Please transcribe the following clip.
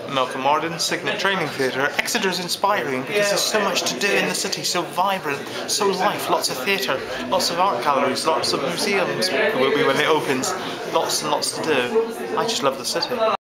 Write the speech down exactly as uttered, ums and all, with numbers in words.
Macolm, Mardon, Cygnet Training Theatre. Exeter is inspiring because there's so much to do in the city, so vibrant, so life, lots of theatre, lots of art galleries, lots of museums, it will be when it opens, lots and lots to do. I just love the city.